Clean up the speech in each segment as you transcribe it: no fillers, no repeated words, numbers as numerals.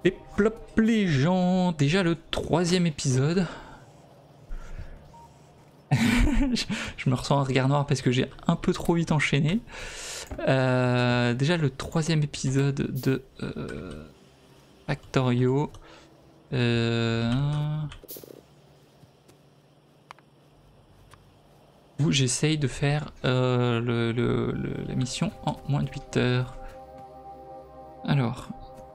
Et plop les gens, déjà le 3e épisode. Je me ressens un regard noir parce que j'ai un peu trop vite enchaîné. Déjà le 3e épisode de Factorio. Où j'essaye de faire la mission en moins de 8 heures. Alors.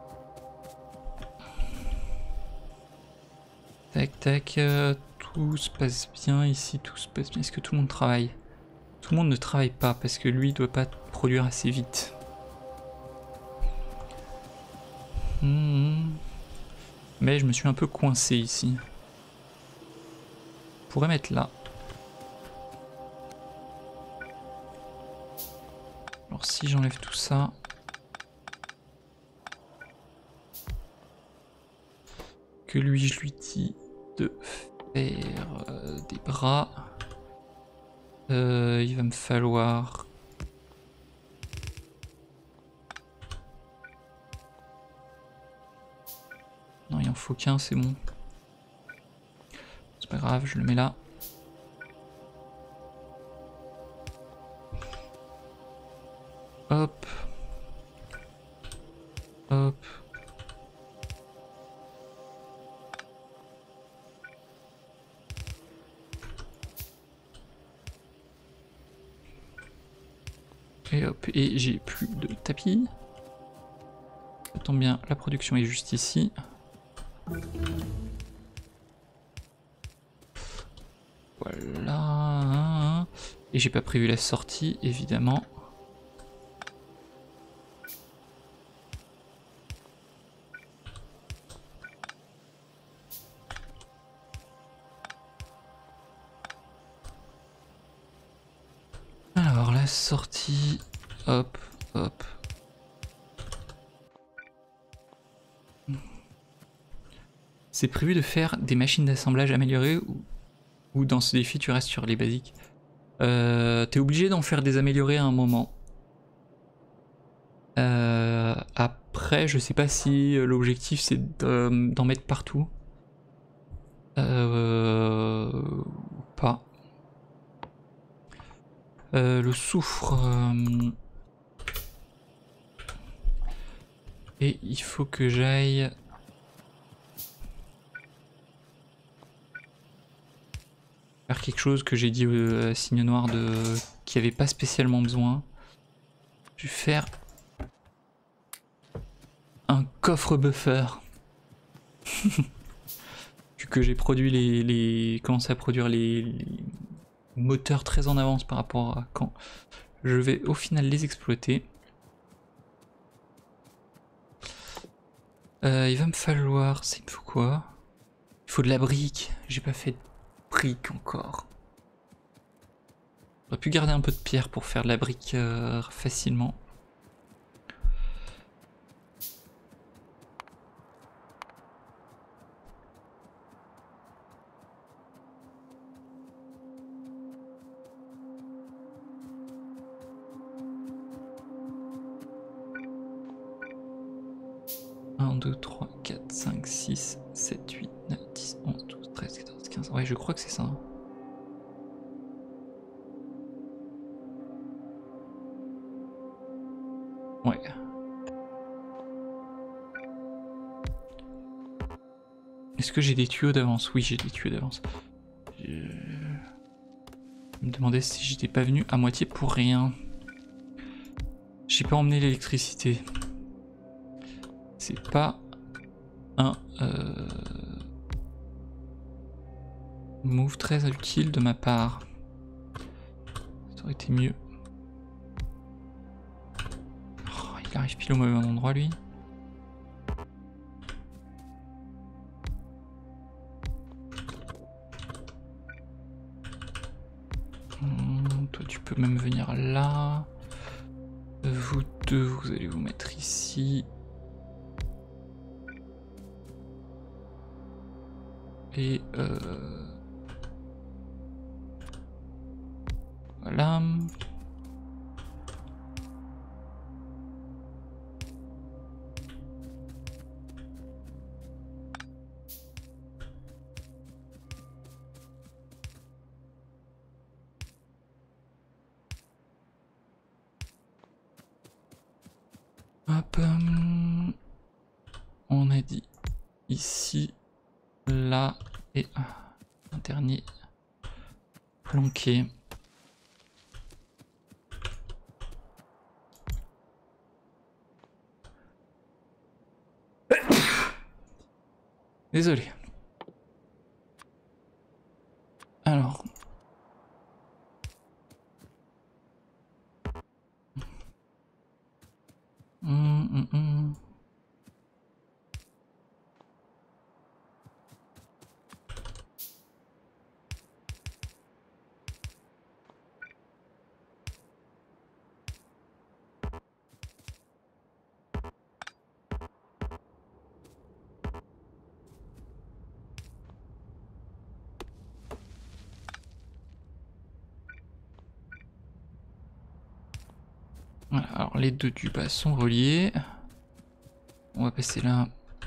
Tac tac, tout se passe bien ici, tout se passe bien. Est-ce que tout le monde travaille? Tout le monde ne travaille pas parce que lui doit pas produire assez vite. Mais je me suis un peu coincé ici. Je pourrais mettre là. Alors si j'enlève tout ça... Que lui je lui dis de faire des bras. Il va me falloir... Non, il en faut qu'un, c'est bon. C'est pas grave, je le mets là. Hop. Hop. Et hop, et j'ai plus de tapis. Ça tombe bien, la production est juste ici. Voilà. Et j'ai pas prévu la sortie, évidemment. Alors la sortie, hop, hop. C'est prévu de faire des machines d'assemblage améliorées ou dans ce défi tu restes sur les basiques? T'es obligé d'en faire des améliorées à un moment. Après, je sais pas si l'objectif c'est d'en mettre partout. Ou pas. Le soufre. Et il faut que j'aille... faire quelque chose que j'ai dit au signe noir qui avait pas spécialement besoin. Je vais faire un coffre buffer. Vu que j'ai produit commencé à produire les moteurs très en avance par rapport à quand je vais au final les exploiter. Il va me falloir... il me faut quoi? Il faut de la brique. J'ai pas fait de brique encore. J'aurais pu garder un peu de pierre pour faire de la brique facilement. Un, 2, 3, 4, 5, 6, 7, 8, 9, 10, 11, 12, 13, 14, 15. Ouais, je crois que c'est ça. Ouais. Est-ce que j'ai des tuyaux d'avance? Oui, j'ai des tuyaux d'avance. Je me demandais si j'étais pas venu à moitié pour rien. J'ai pas emmené l'électricité. C'est pas un move très utile de ma part. Ça aurait été mieux. Oh, il arrive pile au mauvais endroit lui. Toi tu peux même venir là. Vous deux, vous allez vous mettre ici. Et voilà. Hop. On a dit ici, là et un dernier planqué. Désolé. Alors. Voilà, alors les deux du bas sont reliés. On va passer là.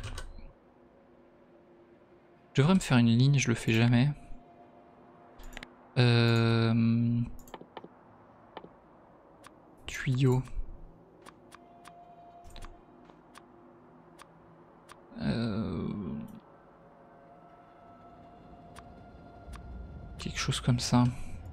Je devrais me faire une ligne, je le fais jamais. Tuyau. Quelque chose comme ça.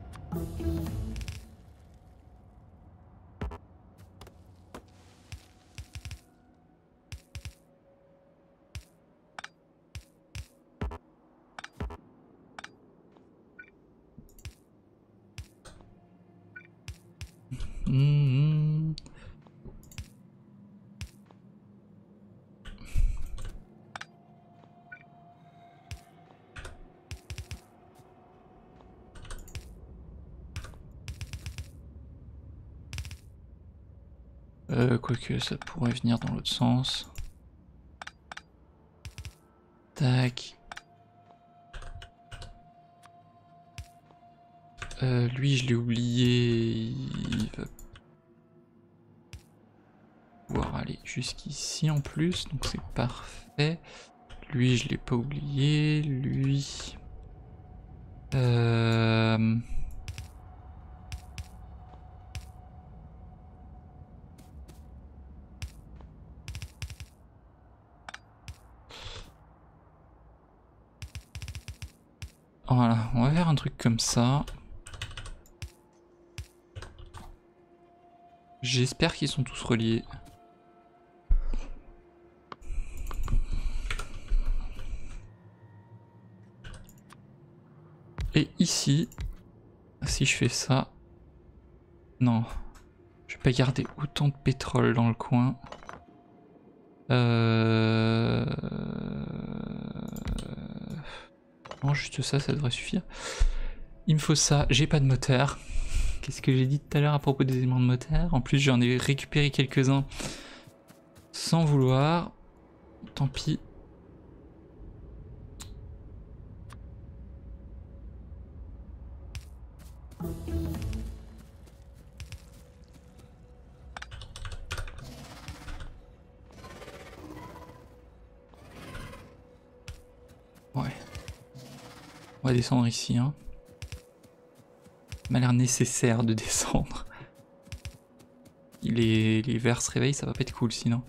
Quoique ça pourrait venir dans l'autre sens. Tac. Lui je l'ai oublié. Il va pouvoir aller jusqu'ici en plus, donc c'est parfait. Lui je l'ai pas oublié. Lui. Voilà, on va faire un truc comme ça. J'espère qu'ils sont tous reliés. Et ici, si je fais ça... Non, je vais pas garder autant de pétrole dans le coin. Non, juste ça, ça devrait suffire. Il me faut ça, j'ai pas de moteur. Qu'est-ce que j'ai dit tout à l'heure à propos des éléments de moteur? En plus, j'en ai récupéré quelques-uns sans vouloir. Tant pis. Ouais. On va descendre ici, hein. Il m'a l'air nécessaire de descendre. Les vers se réveillent, ça va pas être cool sinon.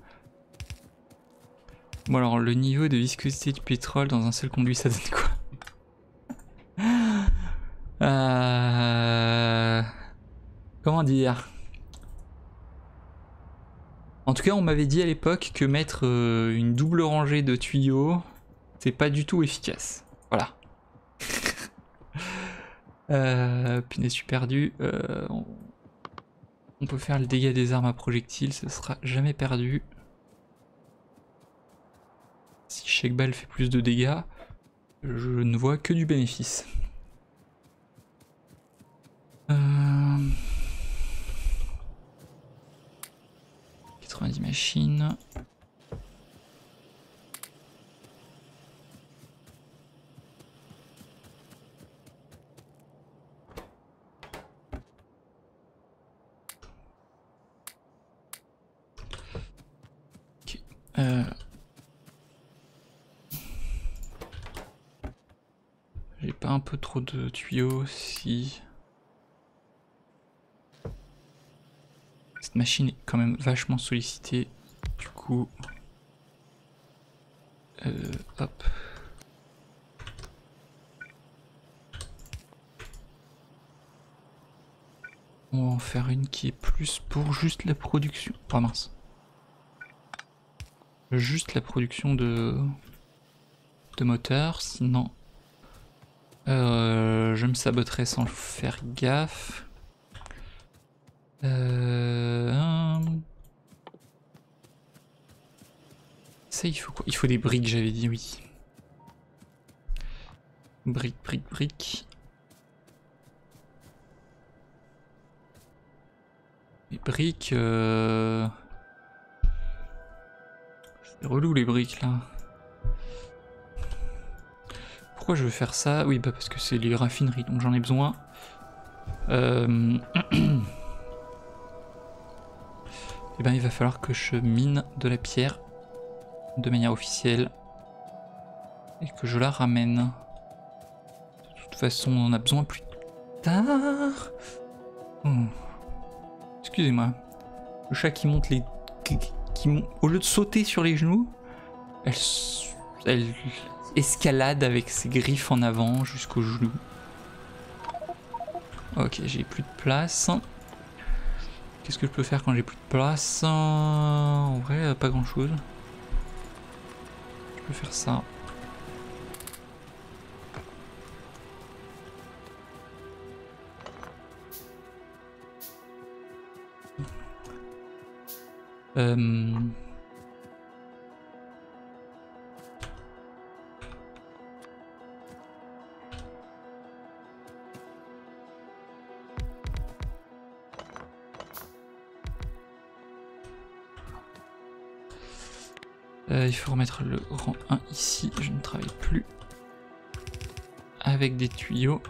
Bon alors, le niveau de viscosité du pétrole dans un seul conduit, ça donne quoi? Comment dire? En tout cas, on m'avait dit à l'époque que mettre une double rangée de tuyaux, c'est pas du tout efficace. Voilà. Punaise, je suis perdu. On peut faire le dégât des armes à projectiles, ça sera jamais perdu. Si chaque balle fait plus de dégâts, je ne vois que du bénéfice. 90 machines. Ok. J'ai pas un peu trop de tuyaux si... Cette machine est quand même vachement sollicitée. coup... hop. On va en faire une qui est plus pour juste la production. Oh mince. Juste la production de moteurs, sinon je me saboterai sans faire gaffe. Ça il faut quoi? Il faut des briques, j'avais dit, oui. Briques, briques, briques. Les briques... C'est relou les briques là. Pourquoi je veux faire ça? Oui, bah parce que c'est les raffineries, donc j'en ai besoin. Et ben il va falloir que je mine de la pierre de manière officielle et que je la ramène. De toute façon, on en a besoin plus tard. Oh. Excusez-moi. Le chat qui monte les... au lieu de sauter sur les genoux, elle escalade avec ses griffes en avant jusqu'aux genoux. Ok, j'ai plus de place. Qu'est-ce que je peux faire quand j'ai plus de place? En vrai, pas grand-chose. Je peux faire ça. Il faut remettre le rang 1 ici. Je ne travaille plus avec des tuyaux.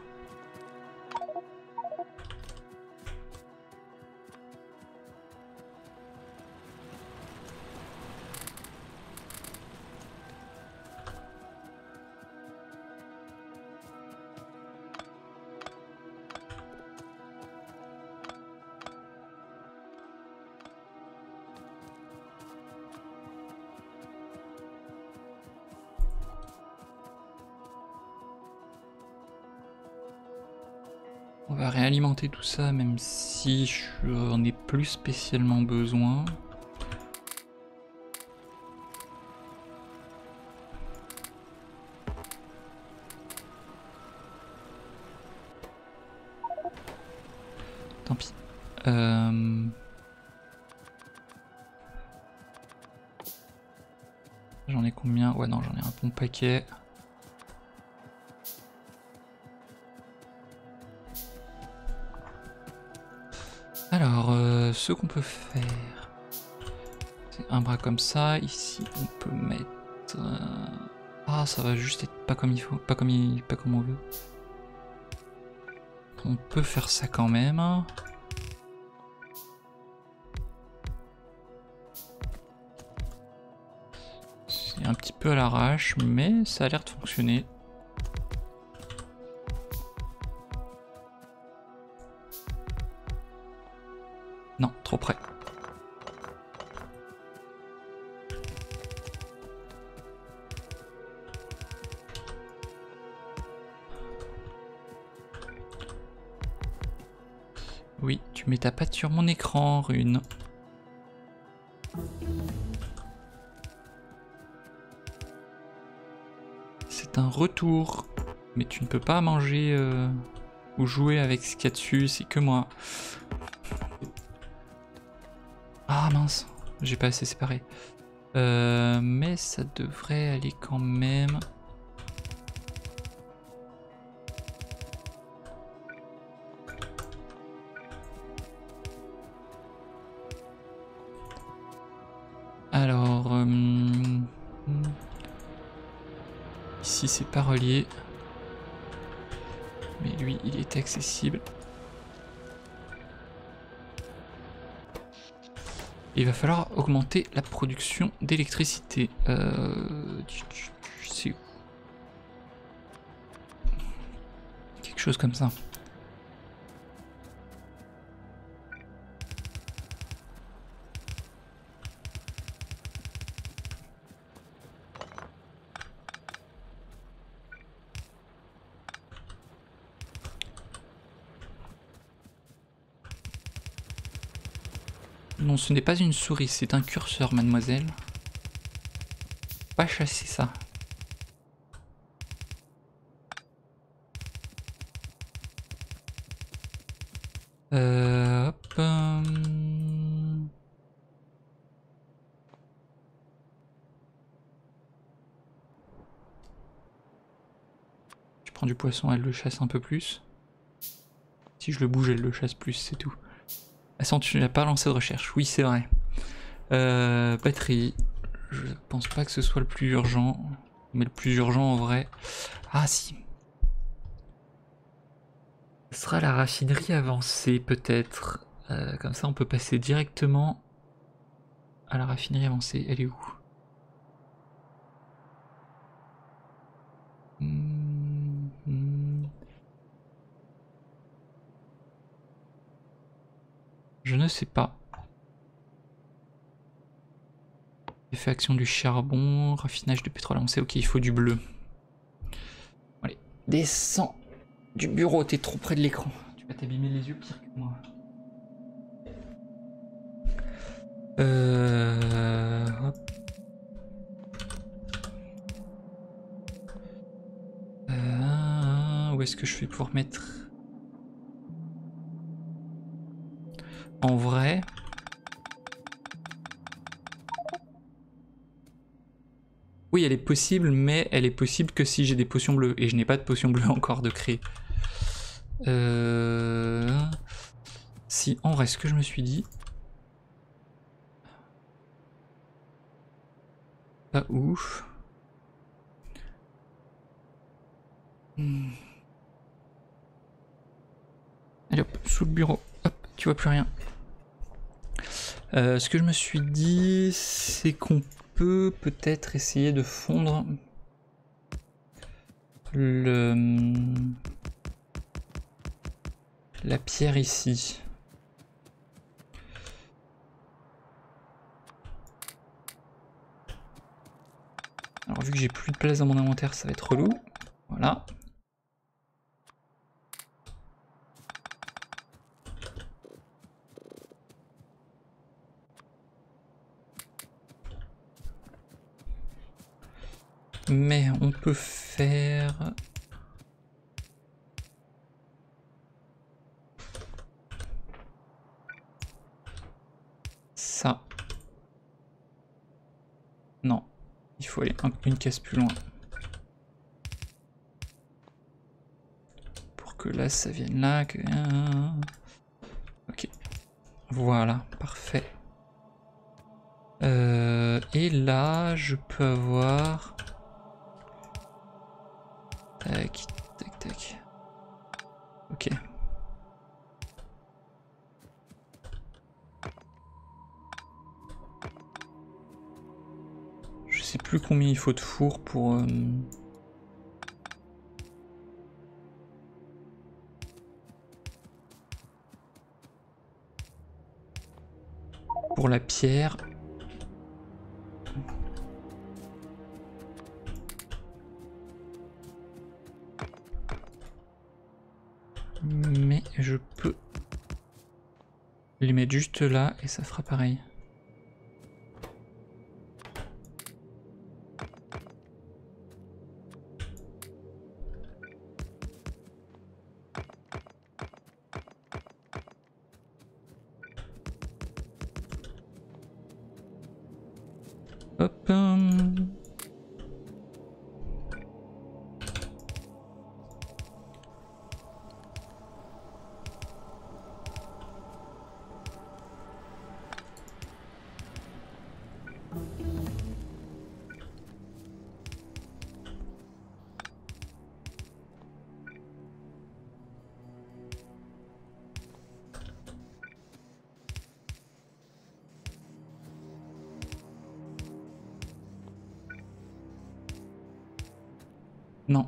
On va réalimenter tout ça, même si je n'en ai plus spécialement besoin. Tant pis. J'en ai combien? Ouais, non, j'en ai un bon paquet. Alors, ce qu'on peut faire, c'est un bras comme ça. Ici, on peut mettre... Ah, ça va juste être pas comme il faut, pas comme on veut. On peut faire ça quand même. C'est un petit peu à l'arrache, mais ça a l'air de fonctionner. Non, trop près. Oui, tu mets ta patte sur mon écran, Rune. C'est un retour. Mais tu ne peux pas manger ou jouer avec ce qu'il y a dessus, c'est que moi. Ah mince, j'ai pas assez séparé. Mais ça devrait aller quand même. Alors, ici c'est pas relié, mais lui il est accessible. Il va falloir augmenter la production d'électricité. C'est où? Quelque chose comme ça. Non, ce n'est pas une souris, c'est un curseur, mademoiselle. Pas chasser ça. Hop. Je prends du poisson, elle le chasse un peu plus. Si je le bouge, elle le chasse plus, c'est tout. Attends, tu n'as pas lancé de recherche. Oui, c'est vrai. Batterie. Je pense pas que ce soit le plus urgent. Mais le plus urgent en vrai. Ah si. Ce sera la raffinerie avancée peut-être. Comme ça on peut passer directement à la raffinerie avancée. Elle est où? Je ne sais pas. Effet action du charbon, raffinage de pétrole avancé. Ok, il faut du bleu. Allez, descends du bureau, t'es trop près de l'écran. Tu vas t'abîmer les yeux pire que moi. Hop. Où est-ce que je vais pouvoir mettre? En vrai... Oui, elle est possible, mais elle est possible que si j'ai des potions bleues. Et je n'ai pas de potions bleues encore de créer. Si, en vrai, ce que je me suis dit... Pas ouf. Allez hop, sous le bureau. Hop, tu vois plus rien. Ce que je me suis dit, c'est qu'on peut peut-être essayer de fondre la pierre ici. Alors vu que j'ai plus de place dans mon inventaire, ça va être relou. Voilà. Mais on peut faire... ça. Non. Il faut aller une case plus loin. Pour que là, ça vienne là. Que... Ok. Voilà, parfait. Et là, je peux avoir... Tac, tac, tac. Ok. Je sais plus combien il faut de four pour... pour la pierre. Mais je peux les mettre juste là et ça fera pareil. Hop. Non.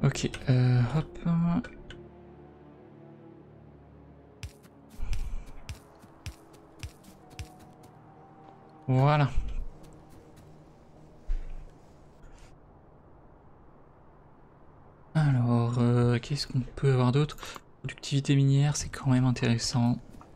Ok, hop. Voilà. Alors, qu'est-ce qu'on peut avoir d'autre? Productivité minière, c'est quand même intéressant.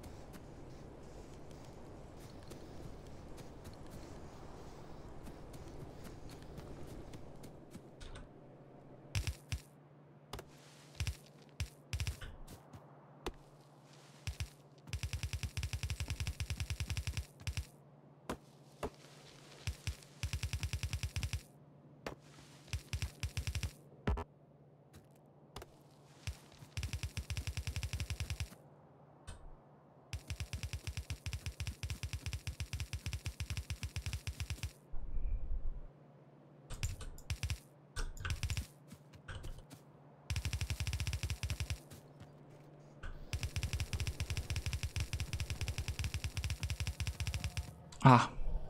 Ah.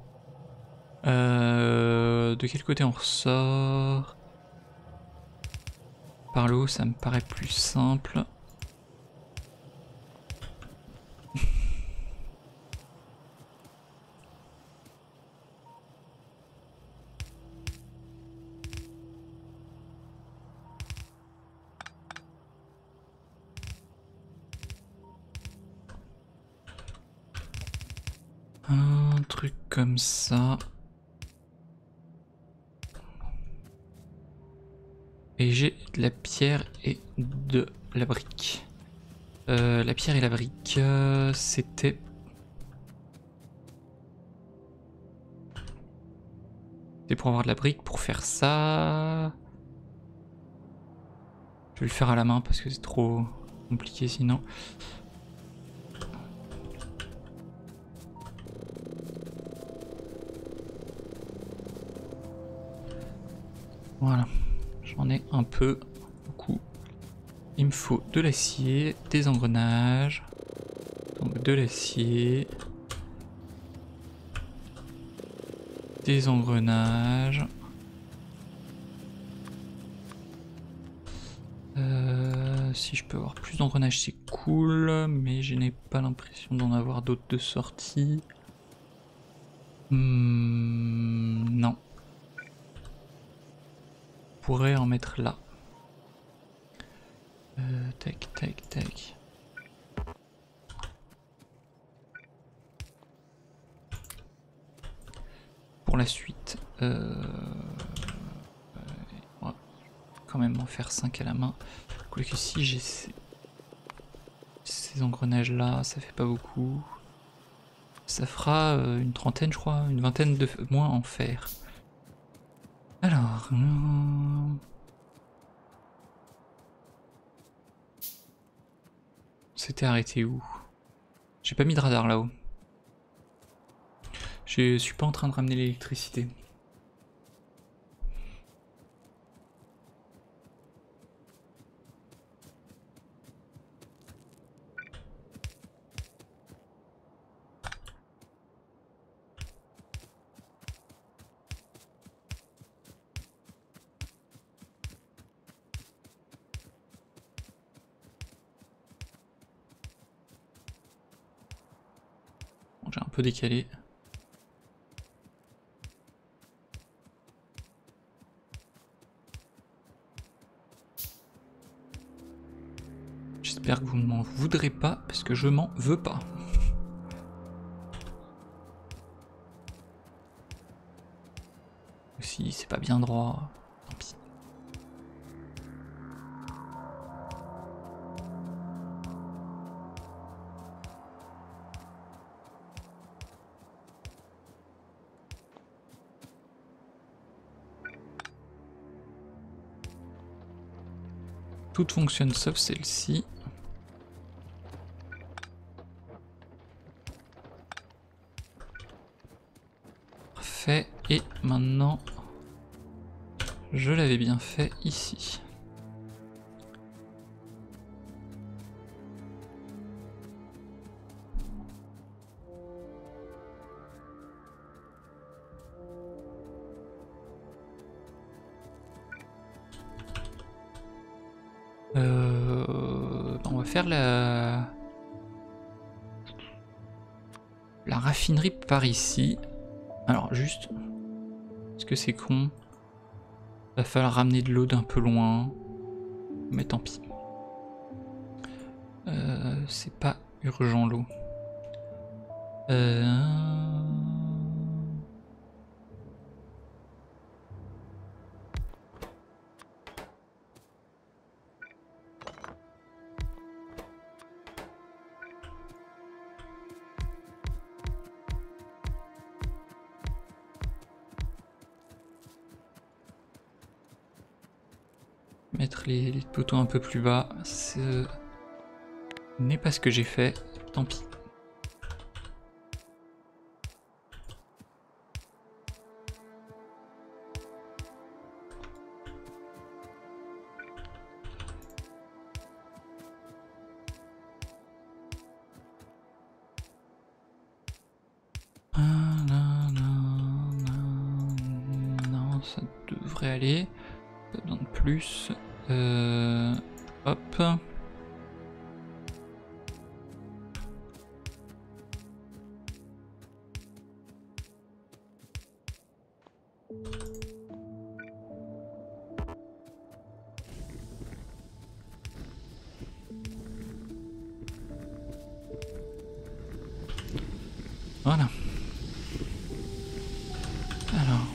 De quel côté on ressort? Par le haut, ça me paraît plus simple. Un truc comme ça. Et j'ai de la pierre et de la brique. La pierre et la brique, c'était... C'est pour avoir de la brique, pour faire ça... Je vais le faire à la main parce que c'est trop compliqué sinon. Voilà, j'en ai un peu, beaucoup. Il me faut de l'acier, des engrenages, donc de l'acier, des engrenages. Si je peux avoir plus d'engrenages c'est cool, mais je n'ai pas l'impression d'en avoir d'autres de sortie. Non. On pourrait en mettre là. Tac, tac, tac. Pour la suite, on va quand même en faire 5 à la main. Quoique si j'ai ces engrenages là, ça fait pas beaucoup. Ça fera une trentaine je crois, une vingtaine de moins en fer. Alors... C'était arrêté où? J'ai pas mis de radar là-haut. Je suis pas en train de ramener l'électricité. Bon, j'ai un peu décalé. J'espère que vous ne m'en voudrez pas, parce que je m'en veux pas. Si c'est pas bien droit, tant pis. Tout fonctionne sauf celle-ci. Parfait. Et maintenant, je l'avais bien fait ici. faire la raffinerie par ici. Alors juste, est-ce que c'est con? Va falloir ramener de l'eau d'un peu loin. Mais tant pis. C'est pas urgent l'eau. Mettre les poteaux un peu plus bas, ce n'est pas ce que j'ai fait, tant pis. Non, ça devrait aller. Pas besoin de plus. Hop. Voilà. Alors.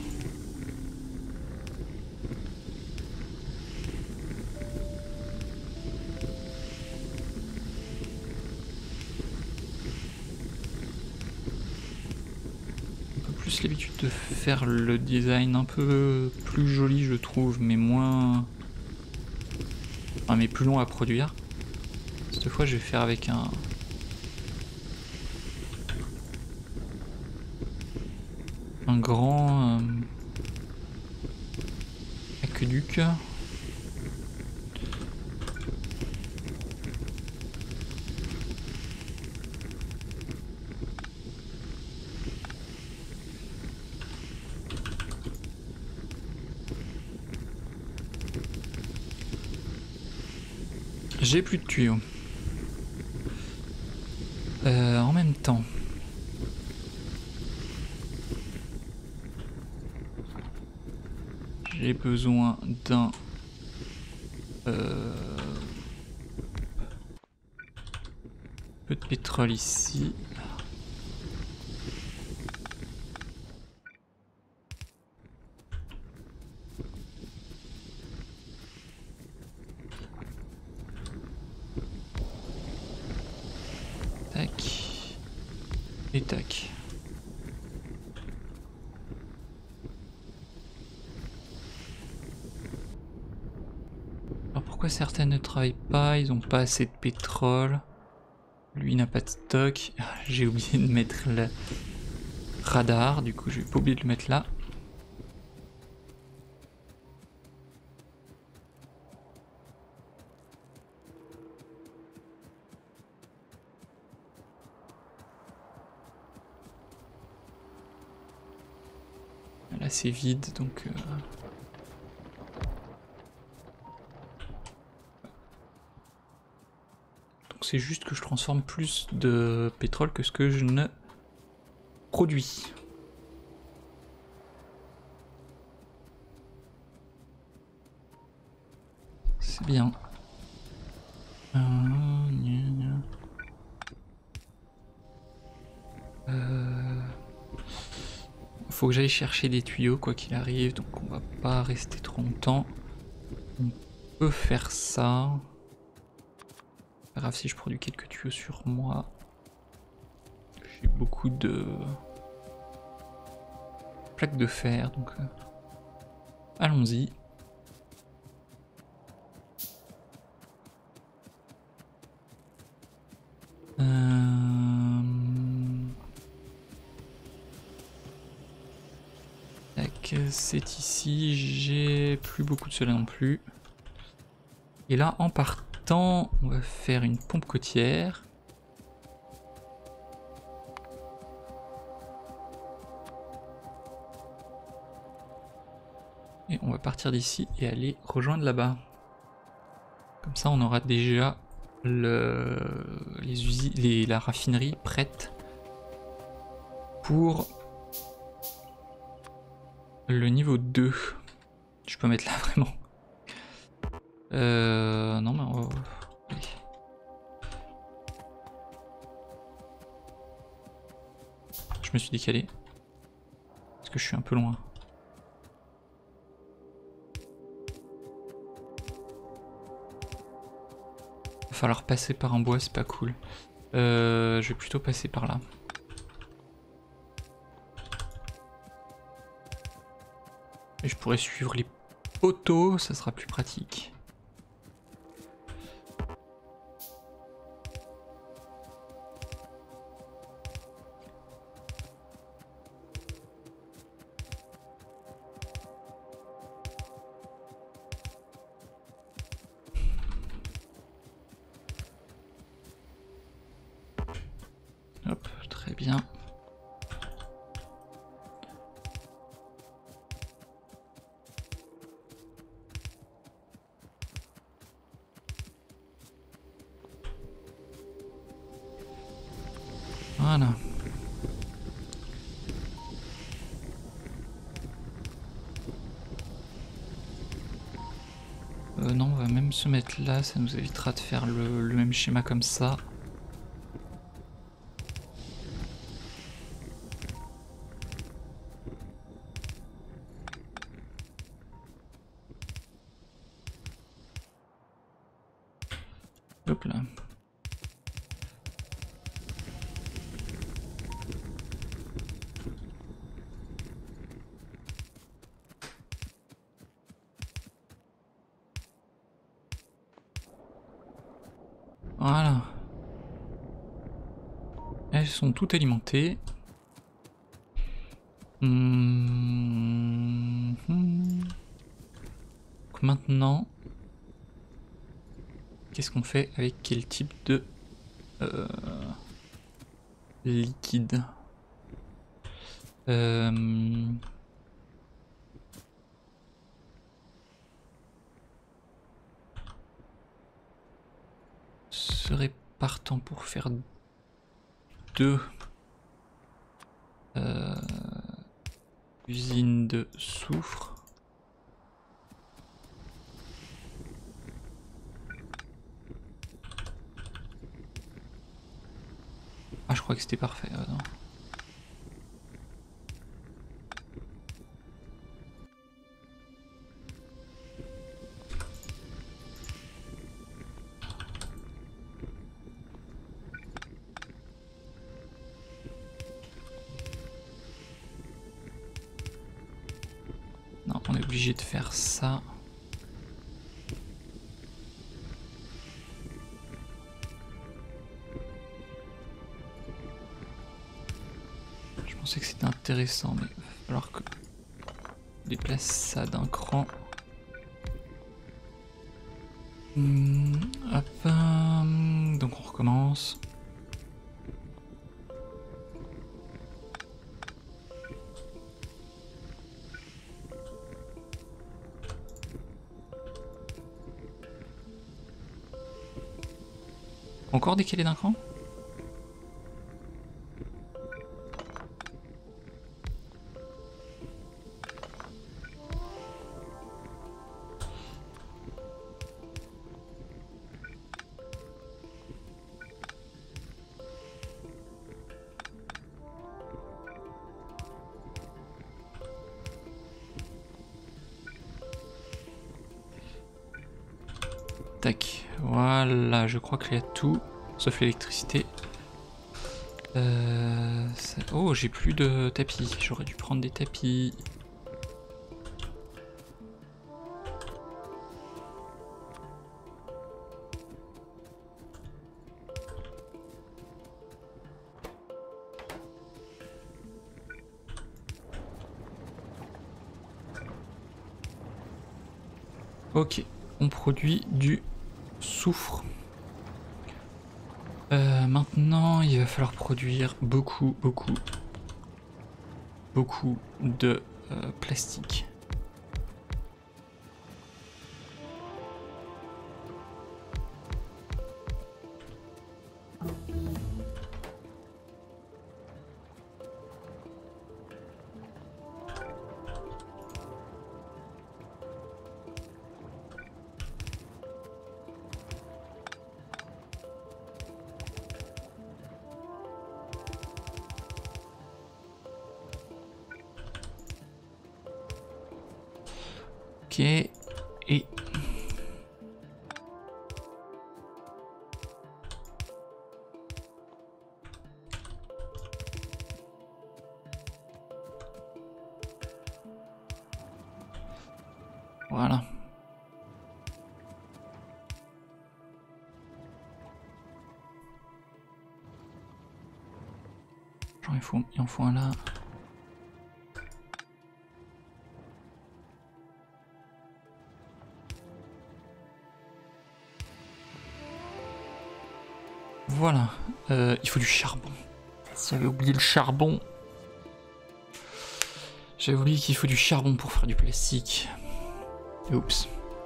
Plus l'habitude de faire le design un peu plus joli je trouve, mais moins... Enfin, mais plus long à produire. Cette fois je vais faire avec un grand aqueduc. J'ai plus de tuyaux. En même temps. J'ai besoin d'un... peu de pétrole ici. Tac. Et tac. Alors pourquoi certaines ne travaillent pas? Ils ont pas assez de pétrole. Lui n'a pas de stock. J'ai oublié de mettre le radar, du coup je vais pas oublier de le mettre là. Là c'est vide donc... Donc c'est juste que je transforme plus de pétrole que ce que je ne produis. C'est bien. Faut que j'aille chercher des tuyaux quoi qu'il arrive, donc on va pas rester trop longtemps. On peut faire ça. Pas grave si je produis quelques tuyaux sur moi. J'ai beaucoup de plaques de fer, donc allons-y. C'est ici, j'ai plus beaucoup de cela non plus. Et là, en partant, on va faire une pompe côtière. Et on va partir d'ici et aller rejoindre là-bas. Comme ça, on aura déjà la raffinerie prête pour le niveau 2. Je peux mettre là vraiment. Non mais allez. Je me suis décalé. Parce que je suis un peu loin. Va falloir passer par un bois, c'est pas cool. Je vais plutôt passer par là. Et je pourrais suivre les poteaux, ça sera plus pratique. Hop, très bien. Voilà. Non, on va même se mettre là, ça nous évitera de faire le même schéma comme ça. Hop là. Voilà. Elles sont toutes alimentées. Donc maintenant, qu'est-ce qu'on fait avec quel type de liquide? Serait partant pour faire deux usines de soufre. Ah, je crois que c'était parfait. Non. Non, on est obligé de faire ça. Je pensais que c'était intéressant, mais il va falloir que je déplace ça d'un cran. Hop, donc on recommence. Encore décalé d'un cran? Tac, voilà, je crois qu'il y a tout, sauf l'électricité. Oh, j'ai plus de tapis, j'aurais dû prendre des tapis. Ok, on produit du soufre. Maintenant, il va falloir produire beaucoup de plastique. Ok. Et... Voilà. Genre il en faut un là. Voilà. Il faut du charbon. J'avais oublié le charbon. J'avais oublié qu'il faut du charbon pour faire du plastique. Oups.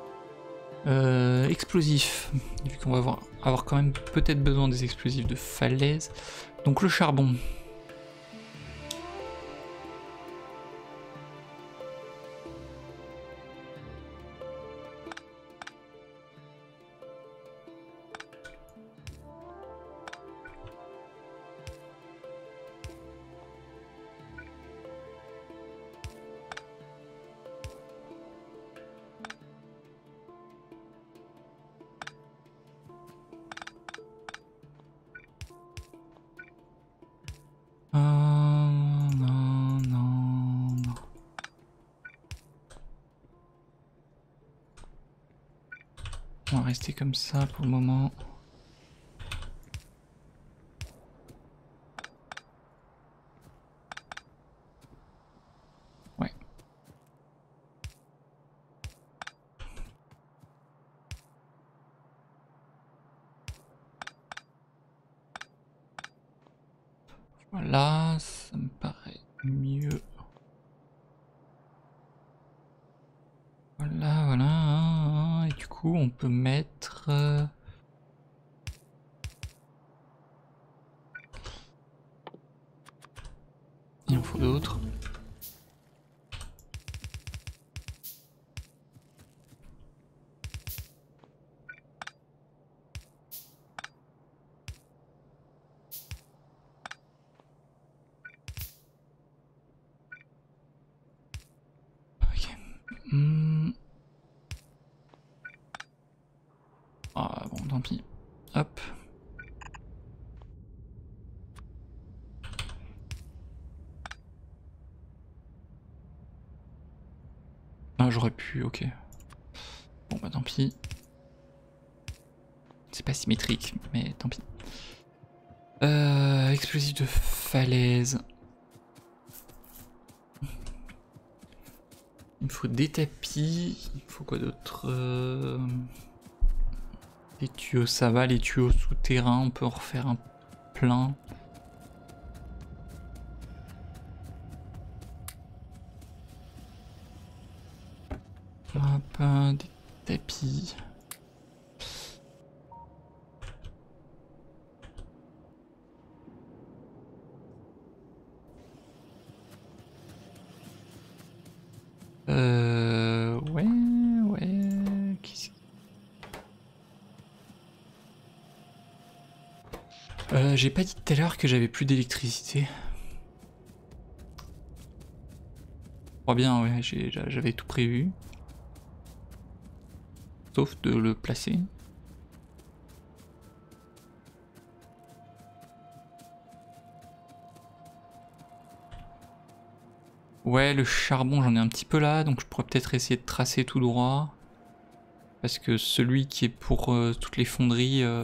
Explosifs. Vu qu'on va avoir quand même peut-être besoin des explosifs de falaise. Donc le charbon. Non, non, non. On va rester comme ça pour le moment. Ouais. Voilà, ça me paraît mieux. Voilà, voilà. Et du coup, on peut mettre... Il en faut d'autres. Ok. Ah bon, tant pis. Hop. Ah, j'aurais pu, ok. Bon bah tant pis. C'est pas symétrique, mais tant pis. Explosif de falaise. Il me faut des tapis. Il faut quoi d'autre Les tuyaux, ça va. Les tuyaux souterrains, on peut en refaire un plein. Hop, des tapis. Ouais, ouais. J'ai pas dit tout à l'heure que j'avais plus d'électricité. Je crois bien, ouais, j'avais tout prévu. Sauf de le placer. Ouais, le charbon, j'en ai un petit peu là, donc je pourrais peut-être essayer de tracer tout droit. Parce que celui qui est pour toutes les fonderies, je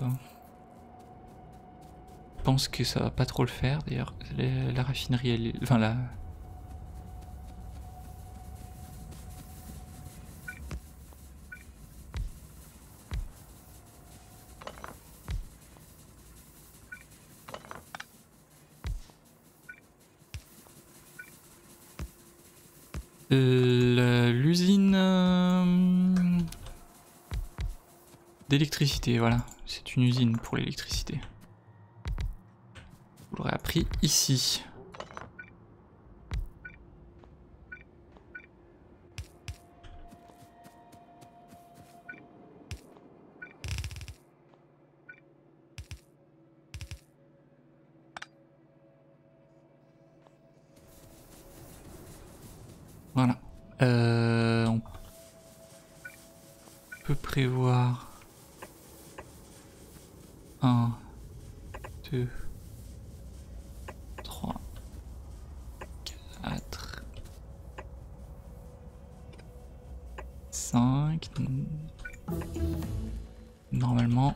pense que ça va pas trop le faire. D'ailleurs, la raffinerie, elle est... Enfin, la... L'usine d'électricité, voilà. C'est une usine pour l'électricité. Vous l'aurez appris ici. Voilà. prévoir 1, 2, 3, 4, 5. Normalement.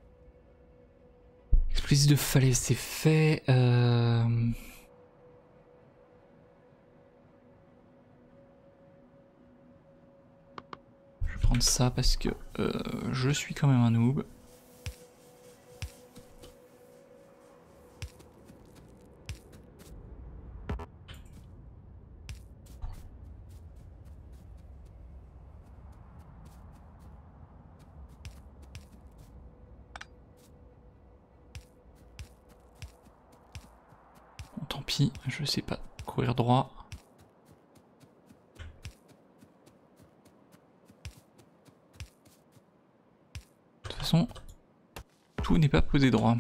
Explosif de falaise, c'est fait. Je vais prendre ça parce que je suis quand même un noob. Tant pis, je sais pas courir droit. De toute façon, tout n'est pas posé droit.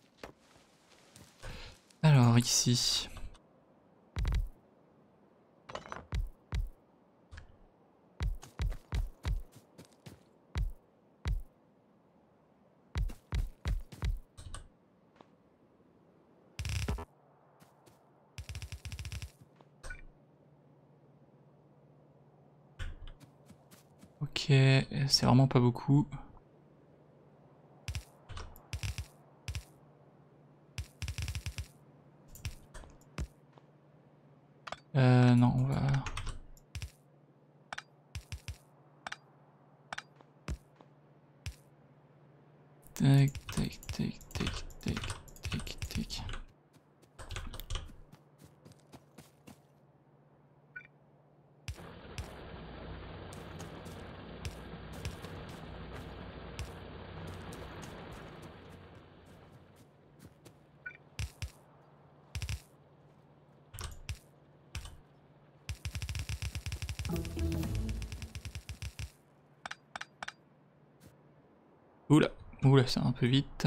Alors ici. Ok, c'est vraiment pas beaucoup. Non, on va... Tac, tac, tac, tac, tac, tac, tac. Oula, oula, c'est un peu vite.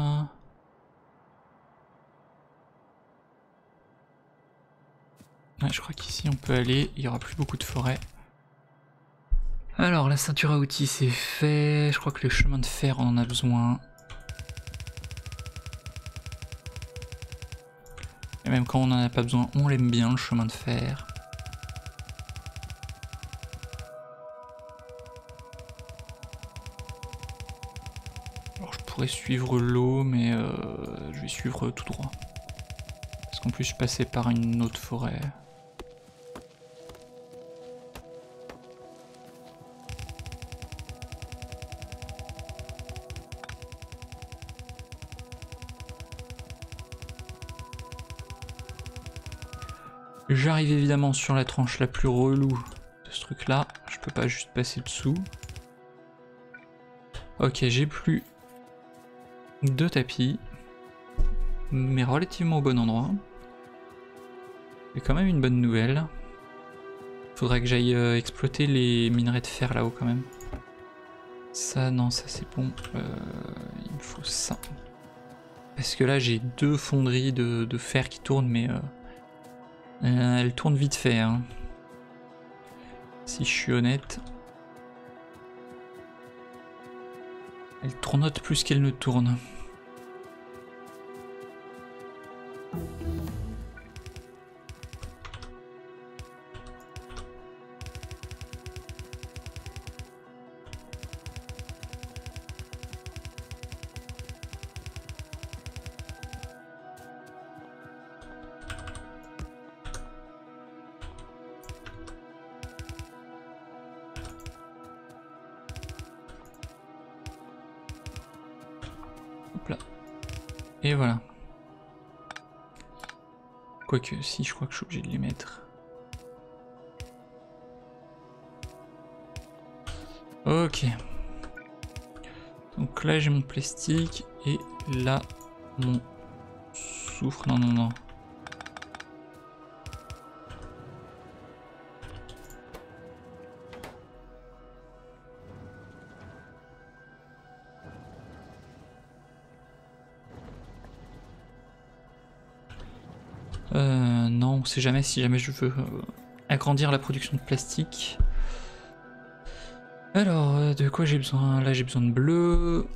Ouais, je crois qu'ici on peut aller, il y aura plus beaucoup de forêt. Alors la ceinture à outils c'est fait, je crois que le chemin de fer on en a besoin. Et même quand on en a pas besoin, on l'aime bien le chemin de fer. Alors je pourrais suivre l'eau mais je vais suivre tout droit. Parce qu'en plus je suis passé par une autre forêt. J'arrive évidemment sur la tranche la plus relou de ce truc là, je peux pas juste passer dessous. Ok, j'ai plus de tapis, mais relativement au bon endroit. C'est quand même une bonne nouvelle. Faudrait que j'aille exploiter les minerais de fer là-haut quand même. Ça, non, ça c'est bon. Il me faut ça. Parce que là j'ai deux fonderies de fer qui tournent, mais elles tournent vite fait. Hein. Si je suis honnête. Elles tournotent plus qu'elles ne tournent. Hop là. Et voilà. Quoique, si, je crois que je suis obligé de les mettre. Ok. Donc là j'ai mon plastique et là mon soufre. Non, non, non. Non, on sait jamais si jamais je veux agrandir la production de plastique. Alors, de quoi j'ai besoin? Là, j'ai besoin de bleu.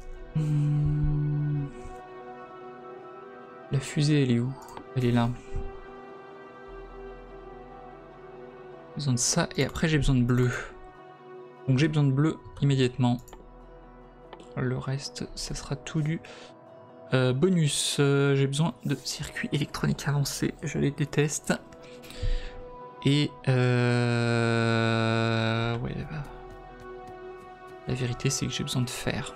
La fusée, elle est où? Elle est là. J'ai besoin de ça, et après j'ai besoin de bleu. Donc j'ai besoin de bleu immédiatement. Le reste, ça sera tout du bonus. J'ai besoin de circuits électroniques avancés, je les déteste. Et ouais, bah, la vérité c'est que j'ai besoin de fer.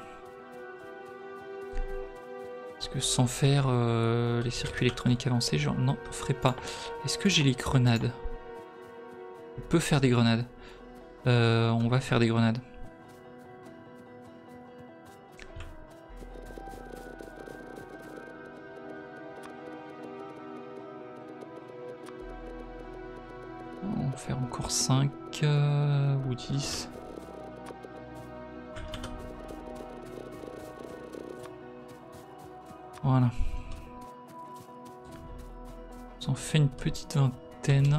Parce que sans fer, les circuits électroniques avancés, j'en n'en ferai pas. Est-ce que j'ai les grenades? On peut faire des grenades. On va faire des grenades. On va faire encore 5 ou 10. Voilà. On en fait une petite vingtaine.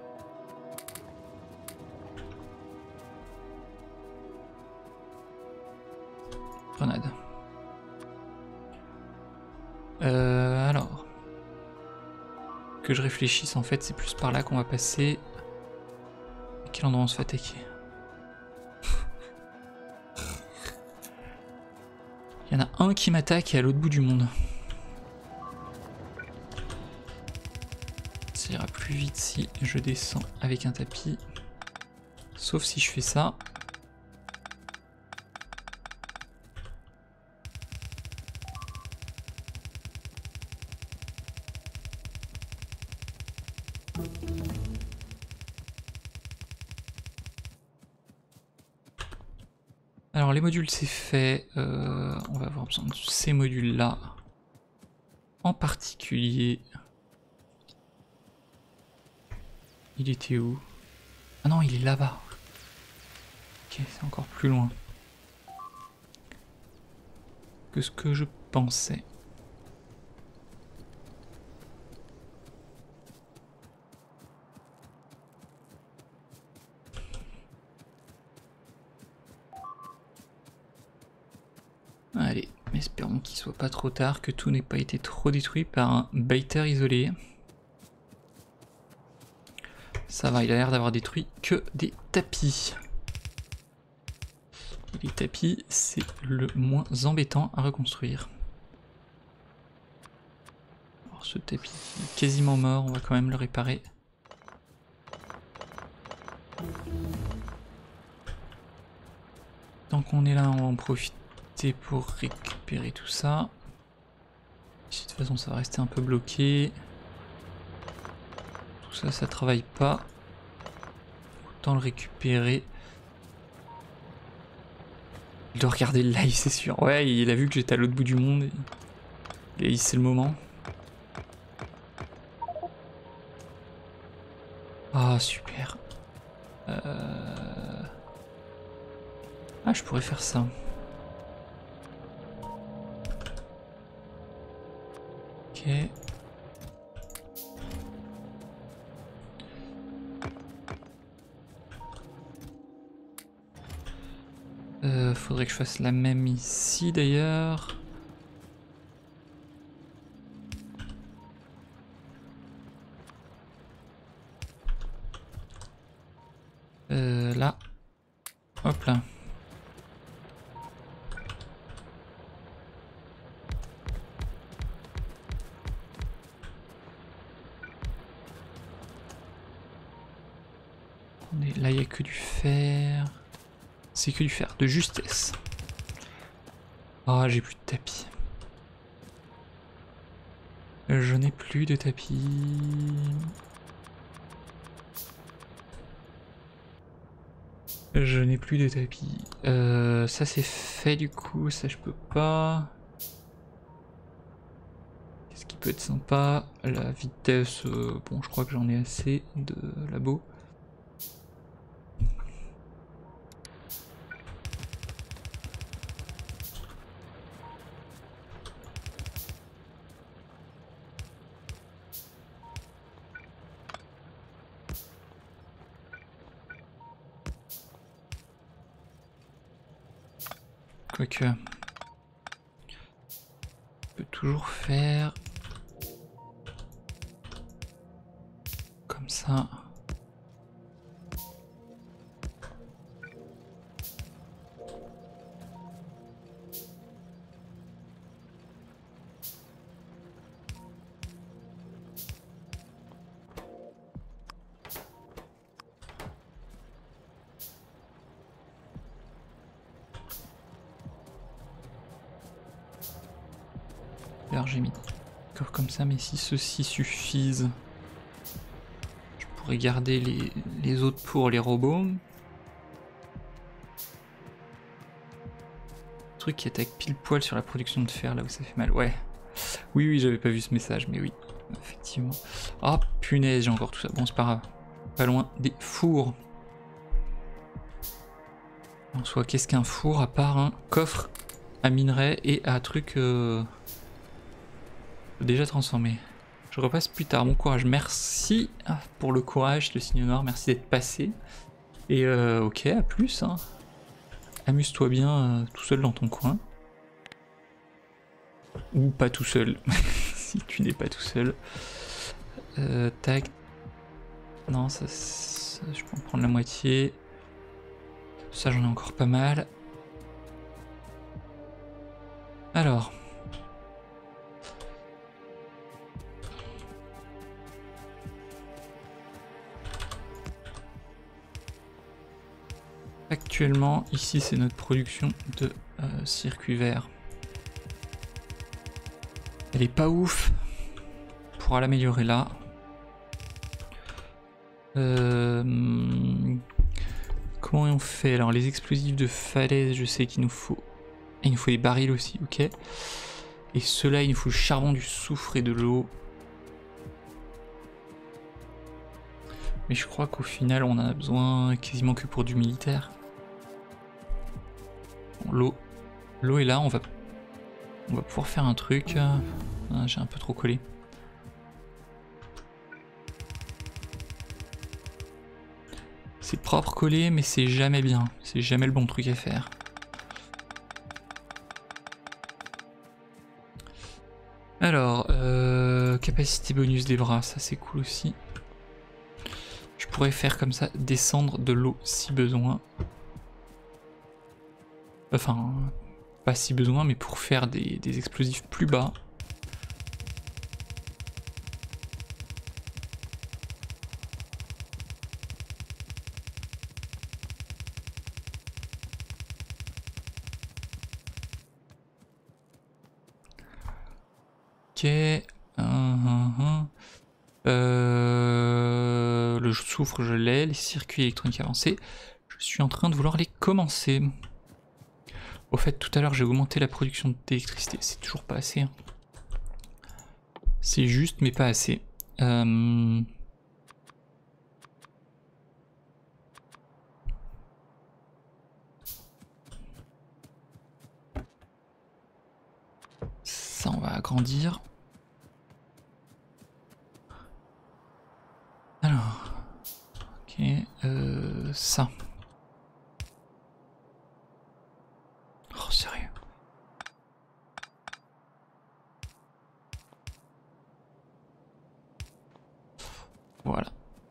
Grenade. Alors. Que je réfléchisse, en fait, c'est plus par là qu'on va passer. À quel endroit on se fait attaquer? Il y en a un qui m'attaque et à l'autre bout du monde. Ça ira plus vite si je descends avec un tapis. Sauf si je fais ça. Alors les modules c'est fait. On va avoir besoin de ces modules là. En particulier. Il était où? Ah non, il est là-bas. Ok, c'est encore plus loin que ce que je pensais. Allez, espérons qu'il soit pas trop tard, que tout n'ait pas été trop détruit par un baiter isolé. Ça va, il a l'air d'avoir détruit que des tapis. Les tapis, c'est le moins embêtant à reconstruire. Alors ce tapis est quasiment mort, on va quand même le réparer. Tant qu'on est là, on va en profiter pour récupérer tout ça. De toute façon, ça va rester un peu bloqué. Tout ça, ça travaille pas. Autant le récupérer. Il doit regarder le live, c'est sûr. Ouais, il a vu que j'étais à l'autre bout du monde. Et c'est le moment. Ah, super. Ah, je pourrais faire ça. Ok. Faudrait que je fasse la même ici d'ailleurs. Là. Hop là. Là, il n'y a que du fer. C'est que du fer, de justesse. Ah, j'ai plus de tapis. Je n'ai plus de tapis. Je n'ai plus de tapis. Ça c'est fait du coup, ça je peux pas. Qu'est-ce qui peut être sympa? La vitesse, bon je crois que j'en ai assez de labo. Quoique... On peut toujours faire... Comme ça. Alors j'ai mis d'accord comme ça, mais si ceux-ci suffisent, je pourrais garder les autres pour les robots. Le truc qui attaque pile poil sur la production de fer, là où ça fait mal. Ouais. Oui, oui, j'avais pas vu ce message, mais oui, effectivement. Oh punaise, j'ai encore tout ça. Bon, c'est pas grave. Pas loin des fours. En soi, qu'est-ce qu'un four à part un coffre à minerai et à truc déjà transformé. Je repasse plus tard. Bon courage. Merci pour le courage, le signe noir. Merci d'être passé. Et ok, à plus. Hein. Amuse-toi bien tout seul dans ton coin. Ou pas tout seul. Si tu n'es pas tout seul. Tac. Non, ça, je peux en prendre la moitié. Ça, j'en ai encore pas mal. Alors. Actuellement, ici, c'est notre production de circuits verts. Elle est pas ouf. On pourra l'améliorer là. Comment on fait? Alors, les explosifs de falaise, je sais qu'il nous faut. Et il nous faut des barils aussi, ok. Et ceux-là, il nous faut le charbon, du soufre et de l'eau. Mais je crois qu'au final, on en a besoin quasiment que pour du militaire. Bon, l'eau est là, on va pouvoir faire un truc. Ah, j'ai un peu trop collé. C'est propre collé, mais c'est jamais bien. C'est jamais le bon truc à faire. Alors, capacité bonus des bras, ça c'est cool aussi. Je pourrais faire comme ça, descendre de l'eau si besoin. Enfin, pas si besoin, mais pour faire des explosifs plus bas. Ok. Le soufre, je l'ai. Les circuits électroniques avancés. Je suis en train de vouloir les commencer. Au fait, tout à l'heure, j'ai augmenté la production d'électricité. C'est toujours pas assez. Hein. C'est juste, mais pas assez. Ça, on va agrandir. Alors, ok, ça. Oh, sérieux. Voilà.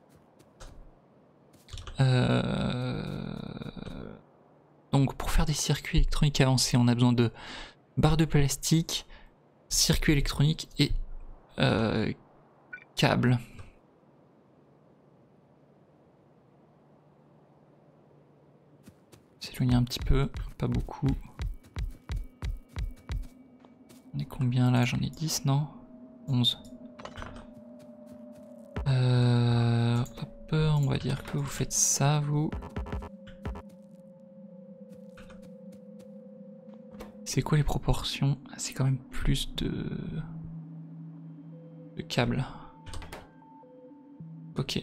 Donc, pour faire des circuits électroniques avancés, on a besoin de barres de plastique, circuits électroniques et câbles. S'éloigner un petit peu, pas beaucoup. On est combien là? J'en ai 10, non? 11. Hop, on va dire que vous faites ça, vous. C'est quoi les proportions? C'est quand même plus de câbles. Ok.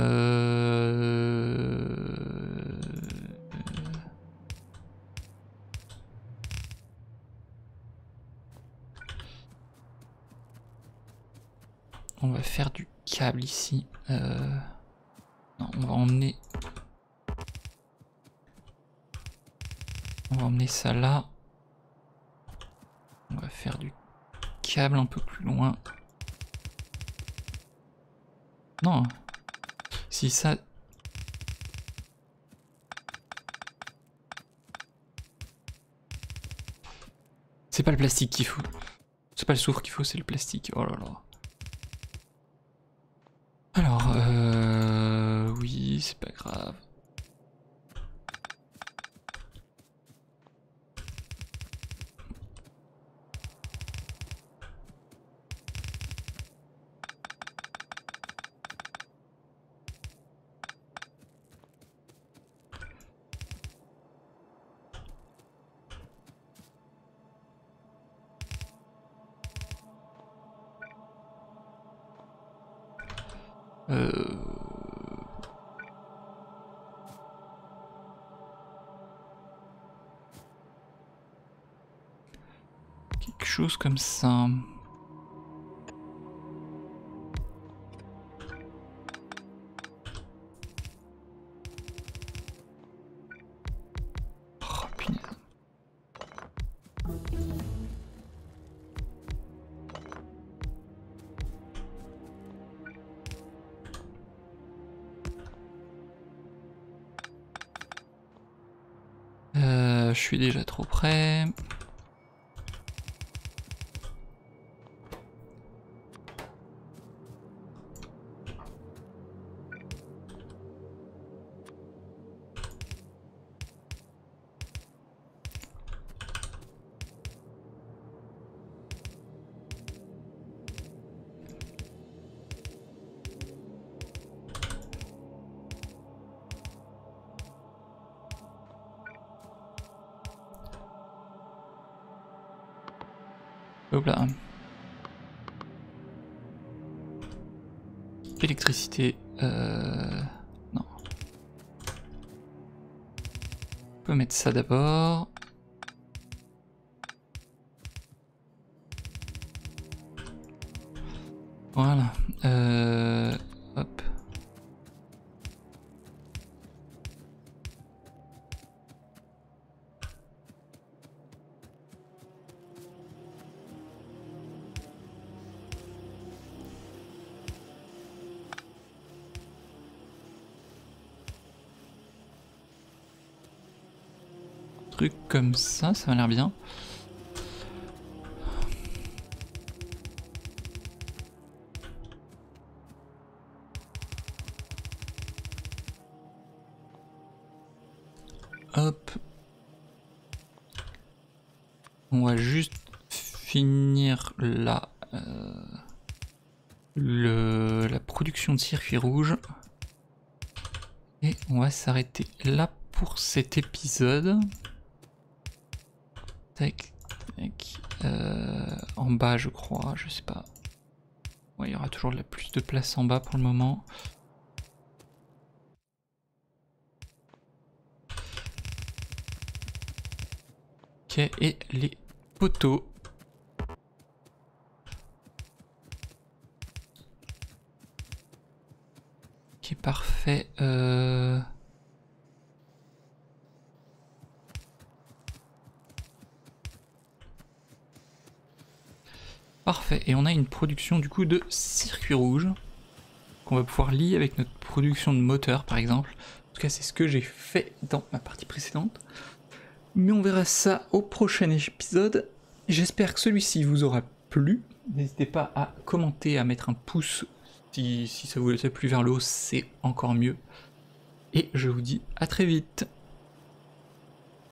On va faire du câble ici. Non, on va emmener... On va emmener ça là. va faire du câble un peu plus loin. Non. Si ça... C'est pas le plastique qu'il faut. C'est pas le soufre qu'il faut, c'est le plastique. Oh là là. Alors, oui, c'est pas grave. Quelque chose comme ça. Oh, punaise. Je suis déjà trop près. Hop là. Électricité. Non. On peut mettre ça d'abord. Voilà. Hop. Truc comme ça m'a l'air bien. Hop. On va juste finir la production de circuits rouges. Et on va s'arrêter là pour cet épisode. Tac, tac. En bas, je crois, je sais pas. Ouais, il y aura toujours plus de place en bas pour le moment. Ok, et les poteaux. Ok, parfait. Parfait, et on a une production du coup de circuits rouges qu'on va pouvoir lier avec notre production de moteur par exemple. En tout cas c'est ce que j'ai fait dans ma partie précédente. Mais on verra ça au prochain épisode. J'espère que celui-ci vous aura plu. N'hésitez pas à commenter, à mettre un pouce si ça vous a plu vers le haut, c'est encore mieux. Et je vous dis à très vite.